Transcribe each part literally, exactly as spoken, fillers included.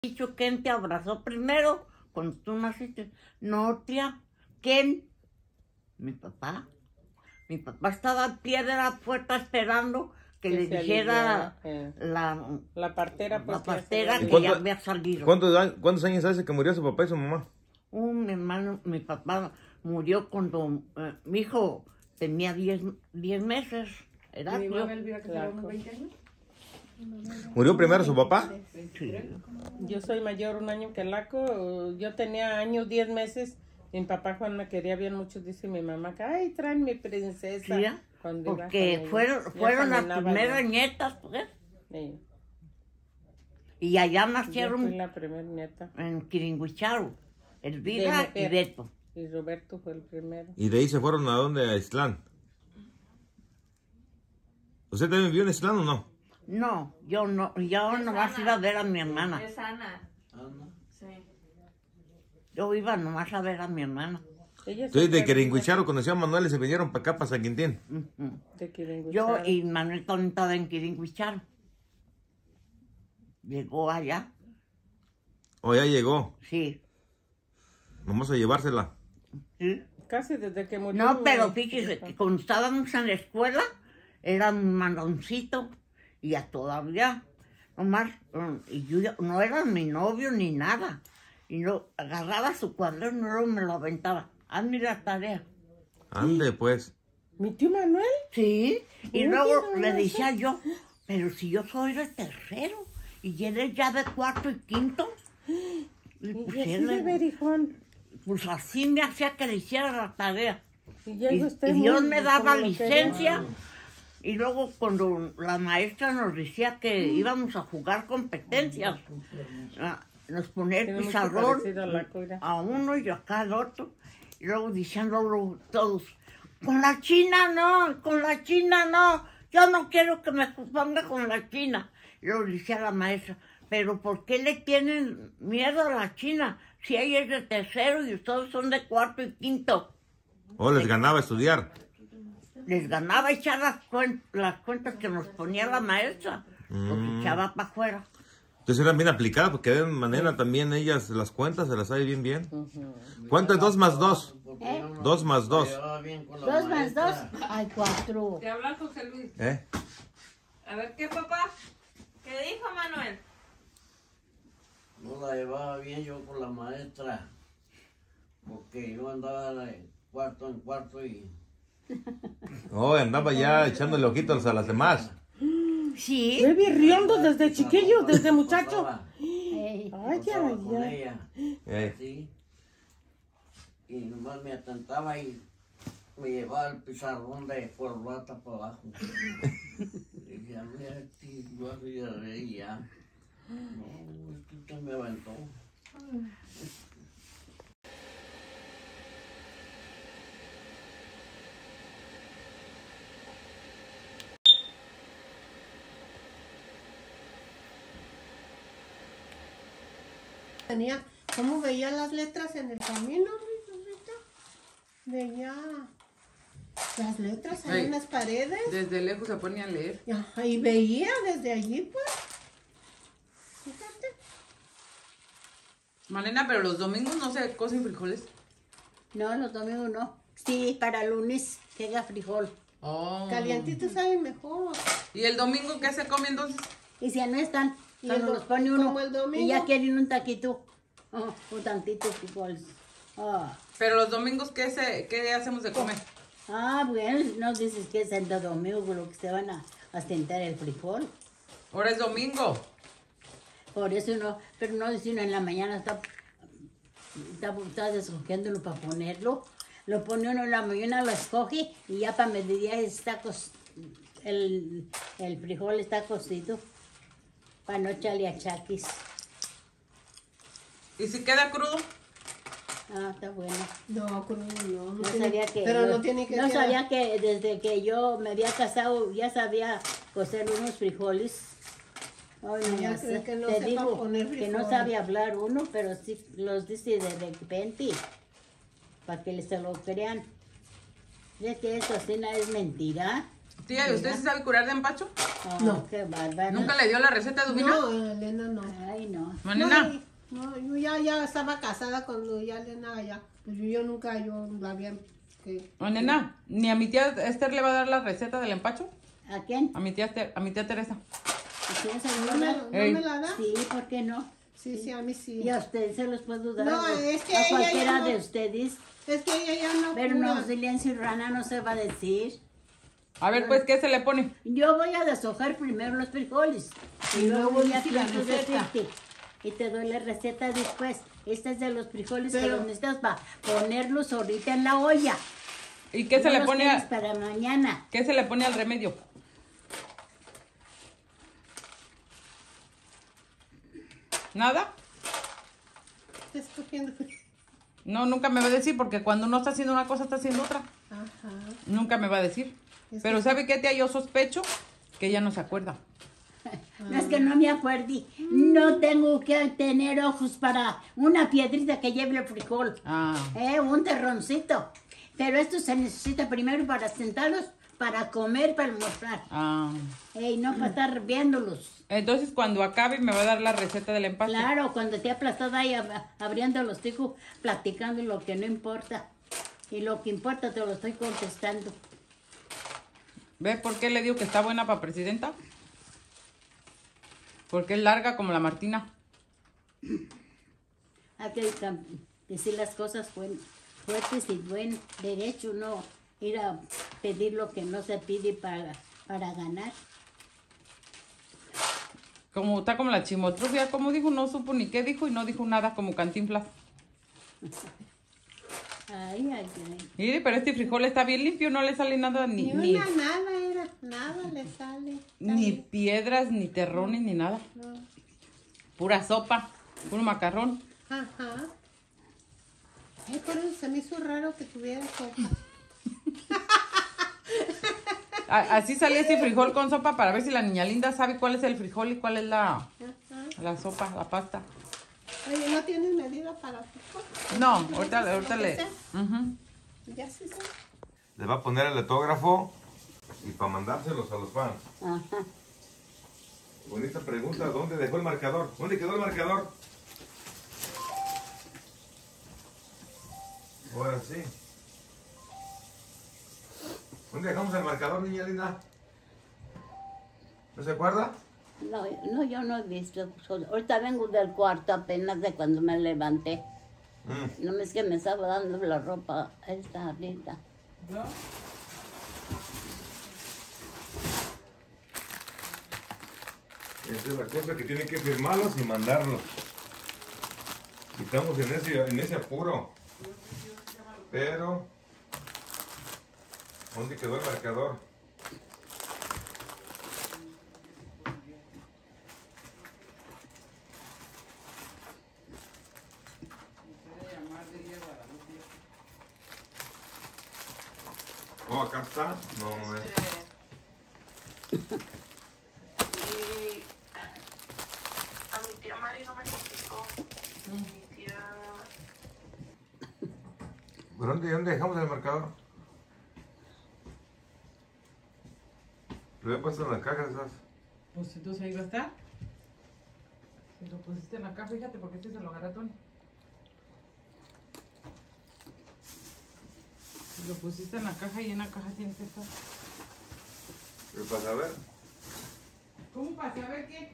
dicho quién te abrazó primero cuando tú naciste. No, tía, ¿quién? Mi papá. Mi papá estaba al pie de la puerta esperando que, que le dijera eh. la, la partera, pues, la partera que cuánto, ya había salido. ¿cuántos, ¿Cuántos años hace que murió su papá y su mamá? Uh, mi hermano, mi papá murió cuando eh, mi hijo tenía diez meses. Era ¿Mi mamá Elvira que tenía unos veinte años? ¿Murió primero su papá? Sí. Yo soy mayor un año que Laco. Yo tenía años, diez meses. Mi papá Juan me quería bien mucho, dice mi mamá, que ay, traen mi princesa. ¿Sí? Porque fueron, fueron las primeras nietas, pues. Sí. Y allá nacieron. Yo fui la primera nieta. En Quiringuicharo, Elvira y Beto. Y Roberto fue el primero. ¿Y de ahí se fueron a dónde? ¿A Islán? ¿Usted también vivió en Islán o no? No, yo no, yo nomás iba a ver a mi hermana. Es Ana. Ana. Sí. Yo iba nomás a ver a mi hermana. Entonces de Quiringuicharo conoció a Manuel y se vinieron para acá, para San Quintín. Uh-huh. De yo y Manuel también estaba en Quiringuicharo. Llegó allá. ¿O ya llegó? Sí. Vamos a llevársela. Sí. Casi desde que murió. No, pero fíjese que cuando estábamos en la escuela, era un manoncito. Y ya todavía, nomás, y yo no era mi novio ni nada. Y no, agarraba su cuaderno y luego me lo aventaba. Hazme la tarea. Ande, pues. ¿Mi tío Manuel? Sí. Y luego le decía yo, pero si yo soy de tercero, y él es ya de cuarto y quinto. Y pues, ¿Y él, de berijón? Pues así me hacía que le hiciera la tarea. Y, y, y Dios me daba licencia. Y luego cuando la maestra nos decía que íbamos a jugar competencias, nos ponía el pizarrón a uno y acá al otro. Y luego decían luego todos, con la China no, con la China no, yo no quiero que me ponga con la China. Y luego decía la maestra, pero ¿por qué le tienen miedo a la China? Si ella es de tercero y ustedes son de cuarto y quinto. ¿O les ganaba estudiar? Les ganaba echar las, cuen las cuentas que nos ponía la maestra, mm. Los echaba para afuera. Entonces eran bien aplicadas, porque de manera también ellas las cuentas se las sabe bien bien. Uh-huh. ¿Cuánto es dos más dos? ¿Eh? Dos más dos. Dos más dos, hay cuatro. ¿Te habla José Luis? ¿Eh? A ver, ¿qué papá? ¿Qué dijo Manuel? No la llevaba bien yo con la maestra, porque yo andaba de cuarto en cuarto y... Oh, andaba ya echándole ojitos a las demás. Sí. Fue birriondo desde chiquillo, desde muchacho. Ay, ay, ay. Sí. Y nomás me atentaba y me llevaba el pizarrón de corbata para abajo. Y dije, a mí aquí yo arriba de ella. No, esto me aventó. Tenía, ¿cómo veía las letras en el camino? Veía las letras ahí en las paredes. Desde lejos se ponía a leer. Y veía desde allí, pues. Fíjate. Malena, pero los domingos no se cocen frijoles. No, los domingos no. Sí, para lunes llega frijol. Oh. Calientito sabe mejor. ¿Y el domingo qué se come entonces? Y si no están, y el, los pone uno. el domingo. Y ya quieren un taquito. Oh, un tantito frijoles. Oh. Pero los domingos, ¿qué, se, qué hacemos de comer? Ah, bueno, no dices que es el domingo con lo que se van a, a sentar el frijol. Ahora es domingo. Por eso no, pero no si uno en la mañana está, está, está escogiéndolo para ponerlo. Lo pone uno en la mañana, lo escoge y ya para mediodía está el, el frijol está cocido. Para no echarle achaquis. ¿Y si queda crudo? Ah, está bueno. No, crudo no. No sabía que... Pero no, no tiene que No quedar. sabía que desde que yo me había casado ya sabía cocer unos frijoles. Ay, no, Ya no sé. que no Te sepa digo poner que no frijoles. sabe hablar uno, pero sí los dice de repente para que se lo crean. ¿Ves que eso así no es mentira? Tía, ¿y usted se sabe curar de empacho? Oh, no. Qué bárbaro. ¿Nunca le dio la receta a Dubina? No, Elena no. Ay, no. ¿No, nena? No, yo ya, ya estaba casada cuando ya Elena ya. Pues yo, yo nunca, yo la había... Que, ¿No, nena? ¿Ni a mi tía Esther le va a dar la receta del empacho? ¿A quién? A mi tía, Esther, a mi tía Teresa. ¿A quién se ¿No lo me, da? no Ey. me la da? Sí, ¿por qué no? Sí, sí, a mí sí. Y a ustedes se los puedo dar. No, a- es que a ella ya cualquiera no- de ustedes. Es que ella ya no Pero cura. no, silencio y rana no se va a decir. A ver, pues, ¿qué se le pone? Yo voy a deshojar primero los frijoles. Y luego ya trato de decirte. Y te doy la receta después. Esta es de los frijoles que Pero- los necesitas para ponerlos ahorita en la olla. ¿Y qué se No le los pone tienes a, para mañana. qué se le pone al remedio? ¿Nada? Estás cogiendo. No, nunca me va a decir, porque cuando uno está haciendo una cosa, está haciendo otra. Ajá. Nunca me va a decir. Es Pero que- ¿sabe qué, tía? Yo sospecho que ella no se acuerda. No es que no me acuerde. No tengo que tener ojos para una piedrita que lleve el frijol. Ah, Eh, un terroncito. Pero esto se necesita primero para sentarlos, para comer, para almorzar. ah. Eh, y no para estar viéndolos. Entonces, cuando acabe, me va a dar la receta del empacho. Claro, cuando esté aplastada ahí ab- abriendo los ticos, platicando lo que no importa. Y lo que importa te lo estoy contestando. ¿Ve por qué le digo que está buena para presidenta? Porque es larga como la Martina. Hay que cam- decir las cosas buen- fuertes y buen derecho, no ir a pedir lo que no se pide para, para ganar. Como está como la chimotrufia, como dijo, no supo ni qué dijo y no dijo nada como Cantinflas. Ay, ay, ay. Mire, pero este frijol está bien limpio, no le sale nada, ni, Ni ni, una nada era, nada le sale. Está ni bien. piedras, ni terrones, ni nada. No. Pura sopa, puro macarrón. Ajá. Ay, por eso se me hizo raro que tuviera sopa. A- Así salía ese frijol con sopa para ver si la niña linda sabe cuál es el frijol y cuál es la, Ajá. la sopa, la pasta. Oye, ¿no tienes medida para frijol? No, ahorita, ahorita le... Ujú. Ya sí sé. Le va a poner el etógrafo y para mandárselos a los fans. Ajá. Bonita pregunta, ¿dónde dejó el marcador? ¿Dónde quedó el marcador? Ahora sí. ¿Dónde dejamos el marcador, niña linda? ¿No se acuerda? No, no, yo no he visto. Solo- Ahorita vengo del cuarto apenas de cuando me levanté. Mm. No es que me estaba dando la ropa esta ahorita. Esa es la cosa que tienen que firmarlos y mandarlos. Y estamos en ese, en ese apuro. Pero, ¿dónde quedó el marcador? Oh, acá está. No, no es. Y a mi tía Mari no me contestó. Mi tía... ¿Pero dónde, dónde dejamos el marcador? Lo había puesto en la caja esas. Pues entonces ahí va a estar. Si lo pusiste en la caja, fíjate, porque este se lo agarra Tony. Si lo pusiste en la caja y en la caja tiene que estar. ¿Qué pasa? A ver. ¿Cómo para saber qué?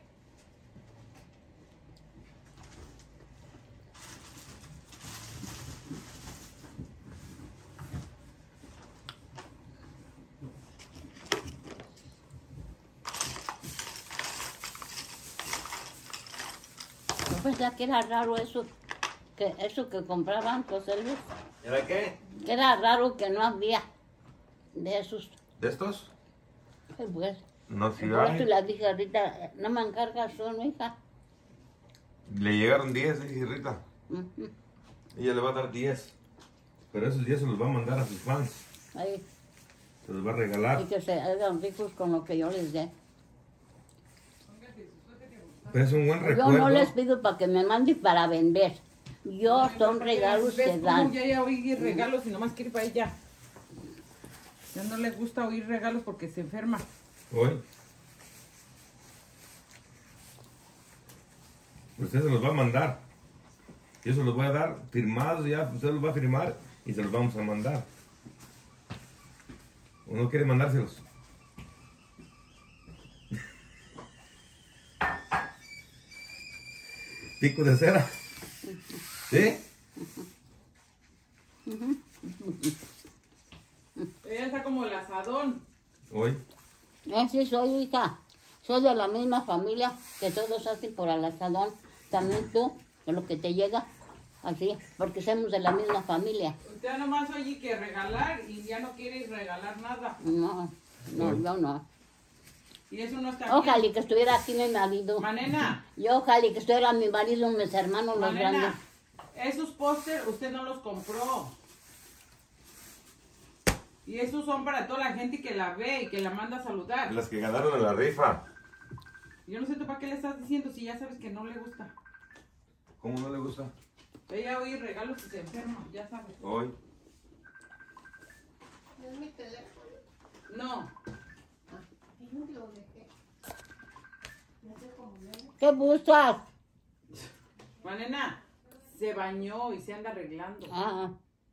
Yo pensaba que era raro eso, que eso que compraban José Luis, ¿Era qué? que era raro que no había de esos. ¿De estos? Ay, pues, No, si por eso hay. la dije ahorita, no me encargas uno, hija. Le llegaron diez, dice Rita. Ujú. Ella le va a dar diez. Pero esos diez se los va a mandar a sus fans. Ahí, Se los va a regalar. y que se hagan ricos con lo que yo les dé. Pero es un buen Yo recuerdo. no les pido para que me manden para vender. Yo son regalos que ¿Ves cómo dan. ya ya oí regalos y nomás quiere para ella? Ya no le gusta oír regalos porque se enferma. Hoy. Usted se los va a mandar. Yo se los voy a dar firmados ya. Usted los va a firmar y se los vamos a mandar. ¿Uno quiere mandárselos? Pico de cera. ¿Sí? Ella está como el asadón. Hoy. Así soy, hija. Soy de la misma familia que todos hacen por el asadón. También tú, de lo que te llega. Así, porque somos de la misma familia. Usted nomás oye que regalar y ya no quiere regalar nada. No, no, yo no. Y eso no está Ojalá bien. que estuviera aquí mi marido. Manena. Yo ojalá que estuviera mi marido, mis hermanos, los Manena, grandes. esos póster usted no los compró. Y esos son para toda la gente que la ve y que la manda a saludar. Las que ganaron en la rifa. Yo no sé tú para qué le estás diciendo si ya sabes que no le gusta. ¿Cómo no le gusta? Ella oye regalos y se enferma, ya sabes. Hoy. Es mi teléfono. No. Ahí lo dejé. No sé cómo me- ¿Qué buscas? Manena, se bañó y se anda arreglando. Ah,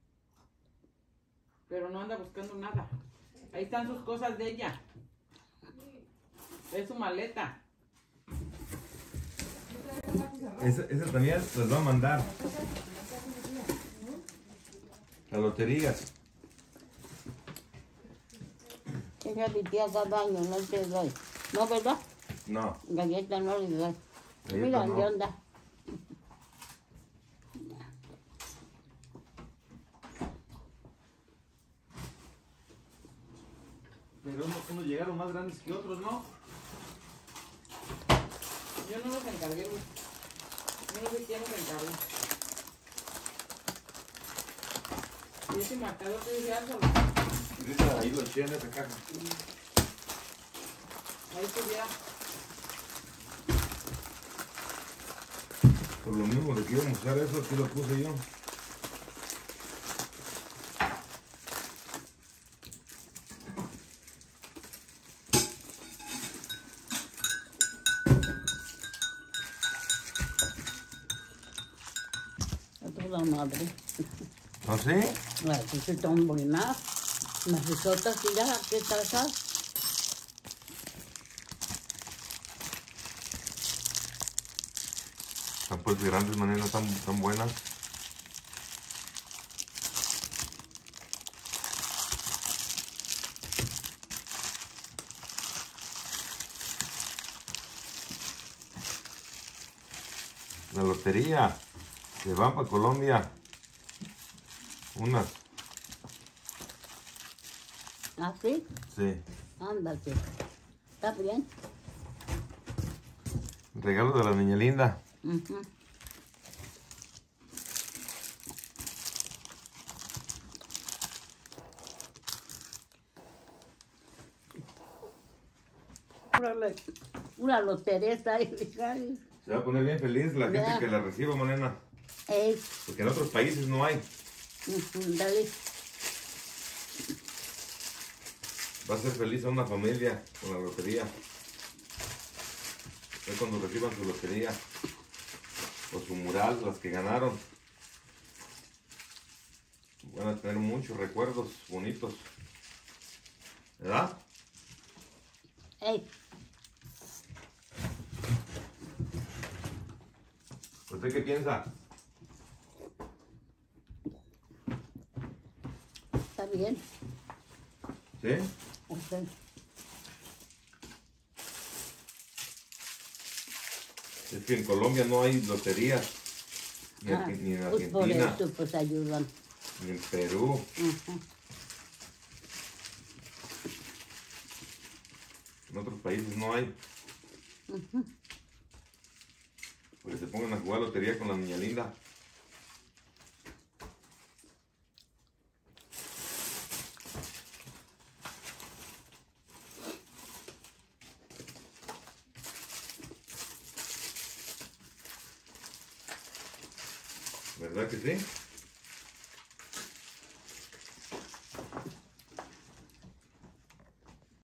Pero no anda buscando nada. Ahí están sus cosas de ella. Es su maleta. Esa, esa también las va a mandar. Las loterías. ella mi tía cada año, no te doy. ¿No, verdad? No. Galleta no le doy. Galleta Mira, no. ¿dónde anda? Pero unos, unos llegaron más grandes que otros, ¿no? Yo no los encargué, Luis. Yo no sé quién los encargó. Y ese marcador que dice algo, Ahorita ahí lo eché en esa caja. ahí estuviera. Por lo mismo que quiero mostrar eso, aquí lo puse yo. A toda madre. ¿No sé? Ay, que se tan buena. Las risotas, mira, ¿qué tal? Están pues grandes, maneras tan, tan buenas. La lotería. Se van para Colombia. Unas. ¿Ah, sí? Sí. Ándate. ¿Está bien? Regalo de la niña linda. Ujú. Órale, una lotería está ahí, hija. Se va a poner bien feliz la gente Ya. que la reciba, Morena. Ey, Porque en otros países no hay. ujú, dale. Va a ser feliz a una familia con la lotería. Es cuando reciban su lotería. O su mural, las que ganaron. Van a tener muchos recuerdos bonitos. ¿Verdad? Ey, ¿Usted qué piensa? está bien. ¿Sí? Ok. Es que en Colombia no hay loterías. Ni, Ah, Argen- ni en pues por Argentina. eso, pues ayudan. Ni en Perú. Ujú. En otros países no hay. Porque se pongan a jugar lotería con la niña linda. ¿Verdad que sí?